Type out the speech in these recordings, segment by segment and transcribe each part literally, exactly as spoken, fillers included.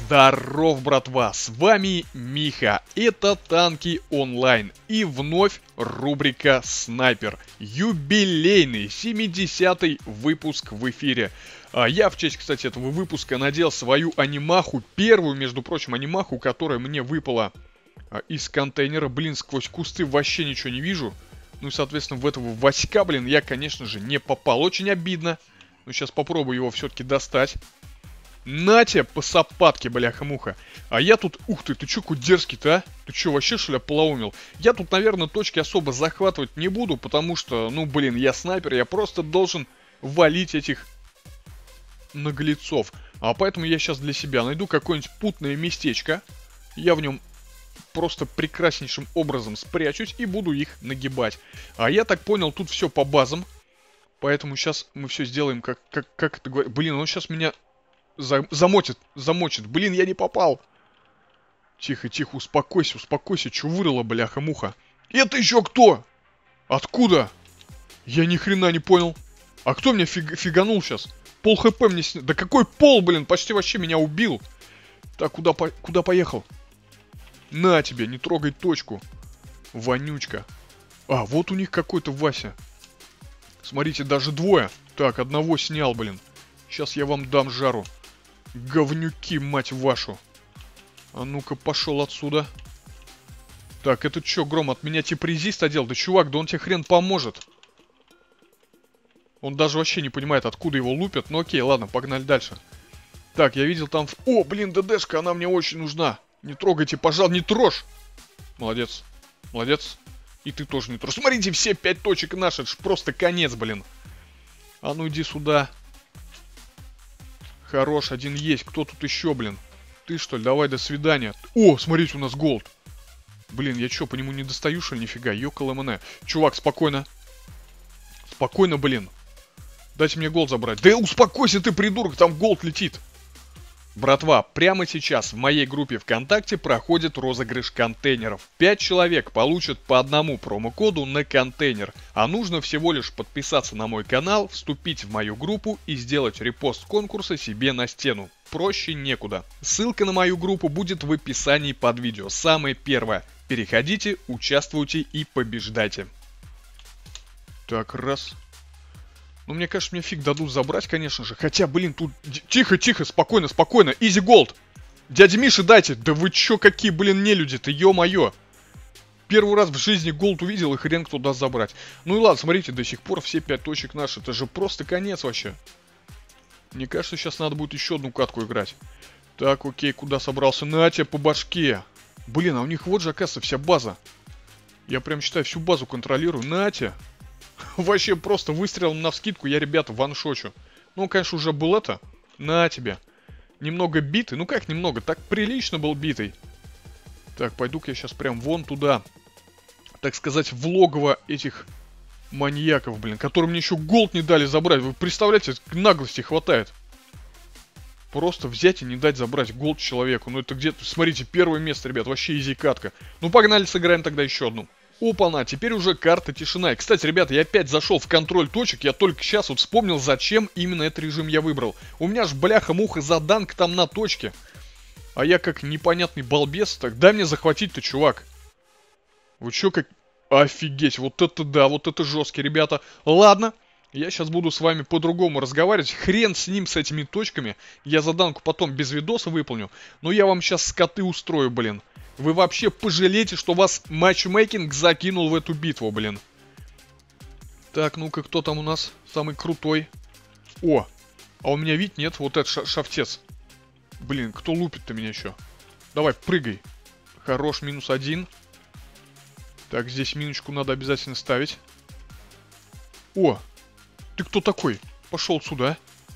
Здоров, братва, с вами Миха, это Танки Онлайн и вновь рубрика Снайпер, юбилейный семидесятый выпуск в эфире. А я в честь, кстати, этого выпуска надел свою анимаху, первую, между прочим, анимаху, которая мне выпала а, из контейнера. Блин, сквозь кусты вообще ничего не вижу. Ну и, соответственно, в этого Васька, блин, я, конечно же, не попал. Очень обидно. Но сейчас попробую его все-таки достать. На тебе по сапатке, бляха-муха. А я тут... Ух ты, ты чё, какой дерзкий-то, а? Ты чё, вообще, что ли, ополоумел? Я тут, наверное, точки особо захватывать не буду, потому что, ну, блин, я снайпер, я просто должен валить этих наглецов. А поэтому я сейчас для себя найду какое-нибудь путное местечко. Я в нем просто прекраснейшим образом спрячусь и буду их нагибать. А я так понял, тут все по базам. Поэтому сейчас мы все сделаем, как, как, как это говорит. Блин, он сейчас меня... Замотит, замочит. Блин, я не попал. Тихо, тихо, успокойся, успокойся. Чё вырыло, бляха-муха? Это еще кто? Откуда? Я ни хрена не понял. А кто меня фиг, фиганул сейчас? Пол хп мне снял. Да какой пол, блин? Почти вообще меня убил. Так, куда, по... куда поехал? На тебе, не трогай точку. Вонючка. А, вот у них какой-то Вася. Смотрите, даже двое. Так, одного снял, блин. Сейчас я вам дам жару. Говнюки, мать вашу. А ну-ка, пошел отсюда. Так, это что, Гром, от меня типа резист одел? Да чувак, да он тебе хрен поможет. Он даже вообще не понимает, откуда его лупят. Ну окей, ладно, погнали дальше. Так, я видел там... О, блин, ДДшка, она мне очень нужна. Не трогайте, пожалуйста, не трожь. Молодец, молодец. И ты тоже не трожь. Смотрите, все пять точек наши, это ж просто конец, блин. А ну иди сюда. Хорош, один есть. Кто тут еще, блин? Ты что ли? Давай, до свидания. О, смотрите, у нас голд. Блин, я что, по нему не достаю, что ли? Нифига, ёкало мне. Чувак, спокойно. Спокойно, блин. Дайте мне голд забрать. Да успокойся ты, придурок, там голд летит. Братва, прямо сейчас в моей группе ВКонтакте проходит розыгрыш контейнеров. пять человек получат по одному промокоду на контейнер. А нужно всего лишь подписаться на мой канал, вступить в мою группу и сделать репост конкурса себе на стену. Проще некуда. Ссылка на мою группу будет в описании под видео. Самое первое. Переходите, участвуйте и побеждайте. Так, раз... Ну, мне кажется, мне фиг дадут забрать, конечно же. Хотя, блин, тут... Тихо, тихо, спокойно, спокойно. Изи голд. Дядя Миша, дайте. Да вы чё, какие, блин, нелюди-то, ё-моё. Первый раз в жизни голд увидел, и хрен кто даст забрать. Ну и ладно, смотрите, до сих пор все пять точек наши. Это же просто конец вообще. Мне кажется, сейчас надо будет еще одну катку играть. Так, окей, куда собрался? На тебе по башке. Блин, а у них вот же, оказывается, вся база. Я прям, считаю, всю базу контролирую. На тебе. Вообще просто выстрелом навскидку я, ребята, ваншочу. Ну, конечно, уже был это. На тебе. Немного битый. Ну как немного? Так прилично был битый. Так, пойду-ка я сейчас прям вон туда. Так сказать, в логово этих маньяков, блин. Которым мне еще голд не дали забрать. Вы представляете, наглости хватает. Просто взять и не дать забрать голд человеку. Ну это где-то, смотрите, первое место, ребят. Вообще изи катка. Ну погнали, сыграем тогда еще одну. Опа-на, теперь уже карта тишина. И, кстати, ребята, я опять зашел в контроль точек. Я только сейчас вот вспомнил, зачем именно этот режим я выбрал. У меня ж бляха-муха заданка там на точке. А я как непонятный балбес. Так, дай мне захватить-то, чувак. Вы чё, как... Офигеть, вот это да, вот это жесткий, ребята. Ладно, я сейчас буду с вами по-другому разговаривать. Хрен с ним, с этими точками. Я заданку потом без видоса выполню. Но я вам сейчас скоты устрою, блин. Вы вообще пожалеете, что вас матчмейкинг закинул в эту битву, блин. Так, ну-ка, кто там у нас самый крутой? О, а у меня вид нет, вот этот шафтец. Блин, кто лупит-то меня еще? Давай, прыгай. Хорош, минус один. Так, здесь миночку надо обязательно ставить. О, ты кто такой? Пошел отсюда, а?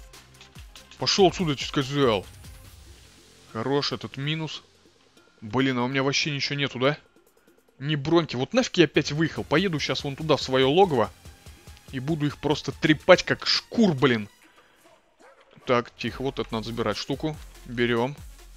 Пошел отсюда, я тебе сказал. Хорош, этот минус. Блин, а у меня вообще ничего нету, да? Ни броньки. Вот нафиг я опять выехал. Поеду сейчас вон туда, в свое логово. И буду их просто трепать, как шкур, блин. Так, тихо, вот это надо забирать штуку. Берем.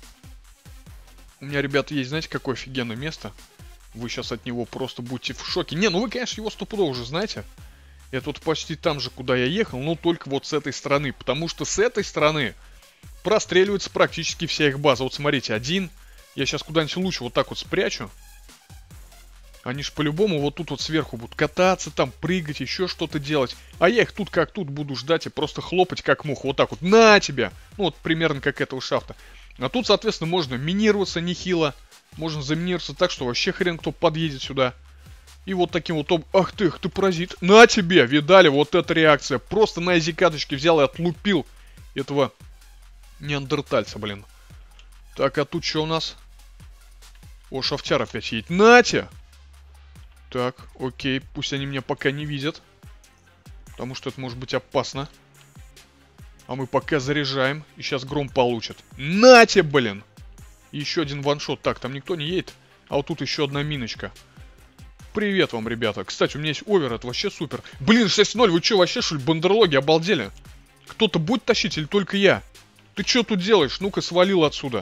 У меня, ребята, есть, знаете, какое офигенное место? Вы сейчас от него просто будете в шоке. Не, ну вы, конечно, его стопудово уже знаете. Это вот почти там же, куда я ехал, но только вот с этой стороны. Потому что с этой стороны простреливается практически вся их база. Вот смотрите, один. Я сейчас куда-нибудь лучше вот так вот спрячу. Они ж по-любому вот тут вот сверху будут кататься, там прыгать, еще что-то делать. А я их тут как тут буду ждать и просто хлопать как мух. Вот так вот. На тебя! Ну вот примерно как этого шафта. А тут, соответственно, можно минироваться нехило. Можно заминироваться так, что вообще хрен кто подъедет сюда. И вот таким вот... Ах ты, ах ты паразит. На тебе! Видали? Вот эта реакция. Просто на изи-каточке взял и отлупил этого неандертальца, блин. Так, а тут что у нас? О, шафтяр опять едет. Нате! Так, окей, пусть они меня пока не видят. Потому что это может быть опасно. А мы пока заряжаем. И сейчас гром получит. Нате, блин! Еще один ваншот. Так, там никто не едет. А вот тут еще одна миночка. Привет вам, ребята. Кстати, у меня есть овер, это вообще супер. Блин, шесть ноль, вы что, вообще, что ли, бандерлоги, обалдели? Кто-то будет тащить или только я? Ты что тут делаешь? Ну-ка, свалил отсюда.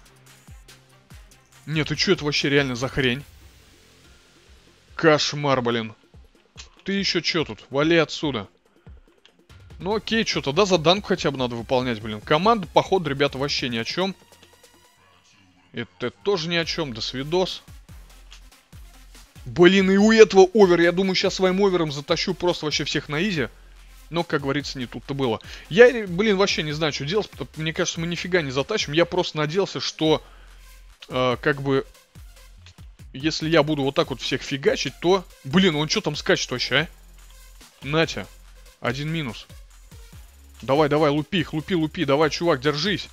Нет, ты что, это вообще реально за хрень? Кошмар, блин. Ты еще что тут? Вали отсюда. Ну окей, что, тогда заданку хотя бы надо выполнять, блин. Команда, походу, ребята, вообще ни о чем. Это тоже ни о чем. До свидос. Блин, и у этого овер. Я думаю, сейчас своим овером затащу просто вообще всех на изи. Но, как говорится, не тут-то было. Я, блин, вообще не знаю, что делать. Мне кажется, мы нифига не затащим. Я просто надеялся, что э, как бы... Если я буду вот так вот всех фигачить, то... Блин, он что там скачет вообще, а? Натя. Один минус. Давай, давай, лупи их, лупи, лупи. Давай, чувак, держись.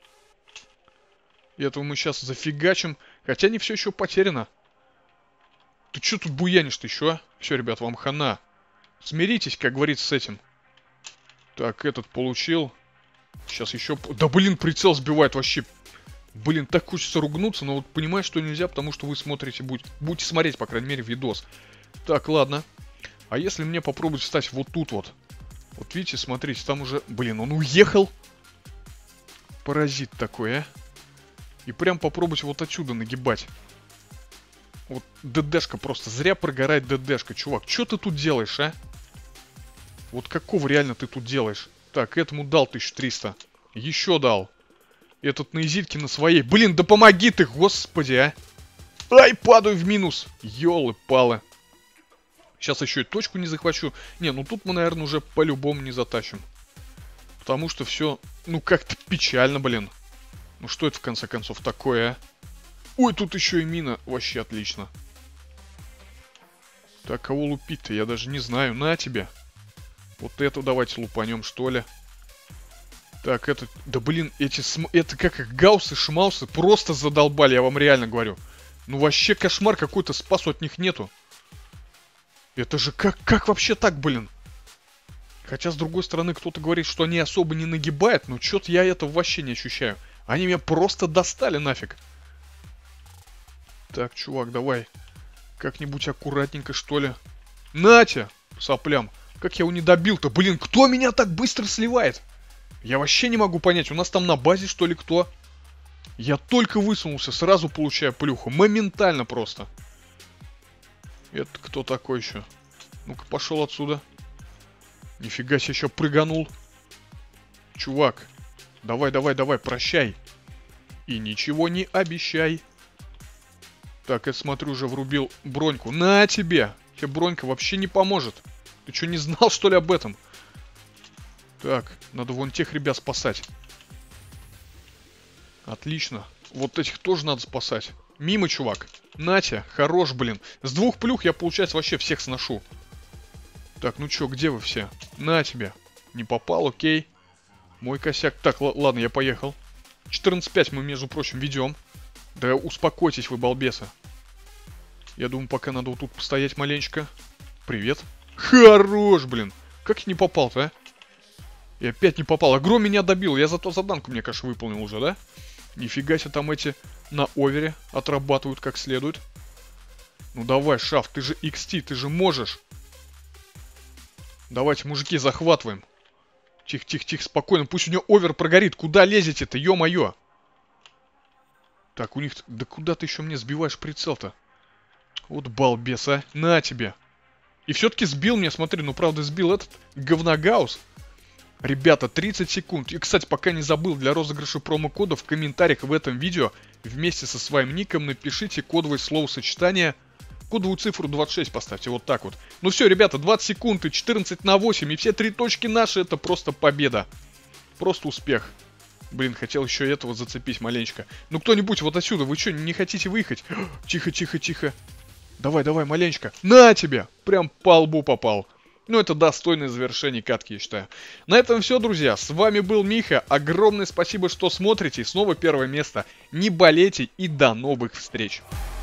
И этого мы сейчас зафигачим. Хотя не все еще потеряно. Ты что тут буянишь-то еще, а? Все, ребят, вам хана. Смиритесь, как говорится, с этим. Так, этот получил. Сейчас еще... Да, блин, прицел сбивает вообще... Блин, так хочется ругнуться, но вот понимаешь, что нельзя, потому что вы смотрите, будь, будете смотреть, по крайней мере, видос. Так, ладно. А если мне попробовать встать вот тут вот? Вот видите, смотрите, там уже... Блин, он уехал. Паразит такой, а. И прям попробовать вот отсюда нагибать. Вот ДДшка просто. Зря прогорает ДДшка, чувак. Что ты тут делаешь, а? Вот какого реально ты тут делаешь? Так, этому дал тысячу триста. Еще дал. Этот на изитке на своей. Блин, да помоги ты, господи, а. Ай, падаю в минус. Ёлы-палы. Сейчас еще и точку не захвачу. Не, ну тут мы, наверное, уже по-любому не затащим. Потому что все, ну, как-то печально, блин. Ну, что это, в конце концов, такое, а? Ой, тут еще и мина. Вообще отлично. Так, кого лупить-то? Я даже не знаю. На тебе. Вот эту давайте лупанем, что ли. Так, это... Да, блин, эти... См... Это как их гауссы-шмаусы просто задолбали, я вам реально говорю. Ну, вообще кошмар какой-то, спасу от них нету. Это же как... Как вообще так, блин? Хотя, с другой стороны, кто-то говорит, что они особо не нагибают, но что-то я этого вообще не ощущаю. Они меня просто достали нафиг. Так, чувак, давай. Как-нибудь аккуратненько, что ли. Натя! Соплям. Как я его не добил-то? Блин, кто меня так быстро сливает? Я вообще не могу понять. У нас там на базе, что ли, кто? Я только высунулся, сразу получаю плюху. Моментально просто. Это кто такой еще? Ну-ка, пошел отсюда. Нифига себе, еще прыганул. Чувак. Давай, давай, давай, прощай. И ничего не обещай. Так, я смотрю, уже врубил броньку. На тебе! Тебе бронька вообще не поможет. Ты что, не знал, что ли, об этом? Так, надо вон тех ребят спасать. Отлично. Вот этих тоже надо спасать. Мимо, чувак. Натя, хорош, блин. С двух плюх я, получается, вообще всех сношу. Так, ну чё, где вы все? На тебе. Не попал, окей. Мой косяк. Так, ладно, я поехал. четырнадцать пять мы, между прочим, ведем. Да успокойтесь вы, балбесы. Я думаю, пока надо вот тут постоять маленечко. Привет. Хорош, блин. Как я не попал-то, а? И опять не попал. Агро меня добил. Я зато заданку, мне кажется, выполнил уже, да? Нифига себе, там эти на овере отрабатывают как следует. Ну давай, Шаф, ты же икс ти, ты же можешь. Давайте, мужики, захватываем. Тихо, тихо, тихо, спокойно. Пусть у него овер прогорит. Куда лезете-то, ё-моё? Так, у них... Да куда ты еще мне сбиваешь прицел-то? Вот балбес, а. На тебе. И все-таки сбил меня, смотри. Ну, правда, сбил этот говногаус. Ребята, тридцать секунд. И, кстати, пока не забыл, для розыгрыша промокода в комментариях в этом видео вместе со своим ником напишите кодовое словосочетание. Кодовую цифру двадцать шесть поставьте, вот так вот. Ну все, ребята, двадцать секунд и четырнадцать на восемь, и все три точки наши, это просто победа. Просто успех. Блин, хотел еще этого зацепить маленечко. Ну кто-нибудь вот отсюда, вы что, не хотите выехать? Тихо, тихо, тихо. Давай, давай, маленечко. На тебе! Прям по лбу попал. Ну, это достойное завершение катки, я считаю. На этом все, друзья. С вами был Миха. Огромное спасибо, что смотрите. Снова первое место. Не болейте и до новых встреч.